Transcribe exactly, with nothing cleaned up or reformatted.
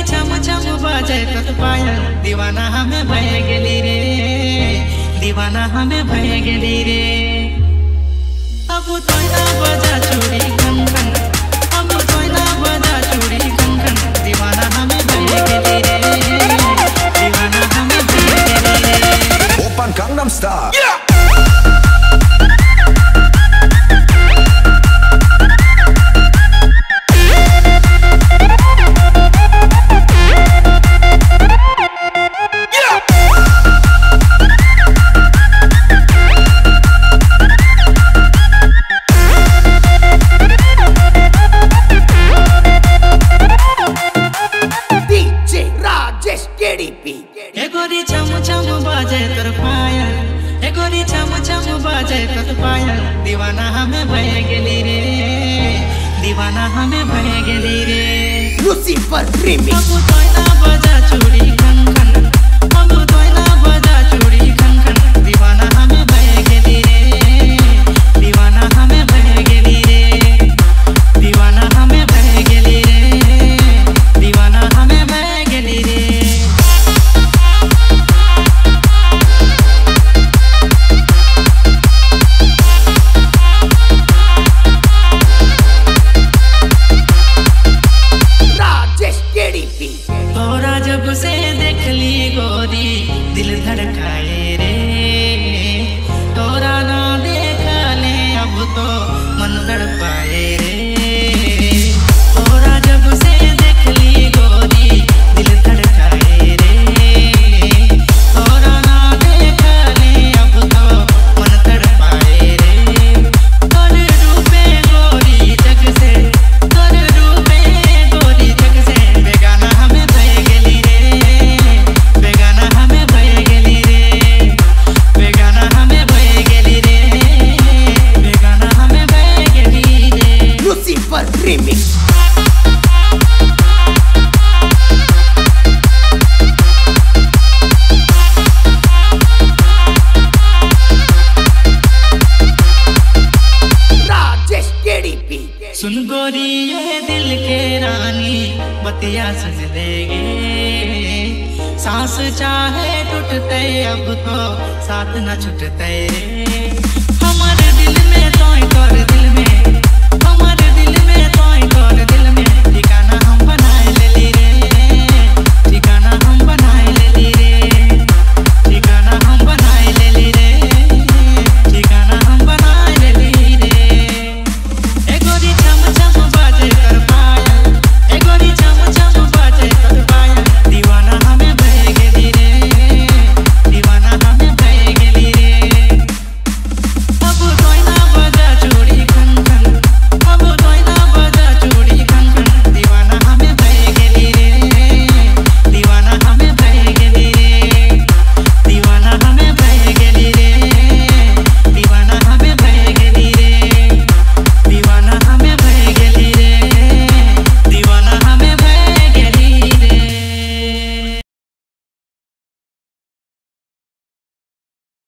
छम छम बाजे कत पायल दीवाना हमें भय गेली रे, दीवाना हमें भय गेली रे। अब तो ना बजा चूड़ी खन खन, अब तो ना बजा चूड़ी खन खन, दीवाना हमें भय गेली रे, दीवाना हमें भय गेली रे। Oppan Gangnam Style. Yeah! ए गोरी छम छम बाजे कर पायल, ए गोरी छम छम बाजे कर पायल, दीवाना हमें भय गेली रे, दीवाना हमें भय गेली रे। Lucifer remix. अब तो ना बजा चूड़ी खन खन, अब तो ना बजा चूड़ी खन खन, दीवाना हमें भय गेली रे, दीवाना हमें भय गेली रे, दीवाना हमें भय गेली रे, दीवाना हमें भय गेली रे। तोरा जब से देख ली गोरी दिल धड़काए रे, तोरा ना देखा ले अब तो मन तड़पाए रे। तोरा जब से देख ली गोरी दिल धड़काए रे, तोरा ना देखा ले अब तो मन तड़पाए रे। तोर रूपे गोरी जग से, तोर रूपे गोरी जग से, बेगाना हमें भय गेली रे, बेगाना हमें भय गेली रे, बेगाना हमें भय गेली रे, बेगाना हमें भय गेली रे। Lucifer remix. सुन गोरी ये दिल के रानी बतिया सज लेगे, सांस चाहे टूटते अब तो साथ न छूटते, हमारे दिल में तो कर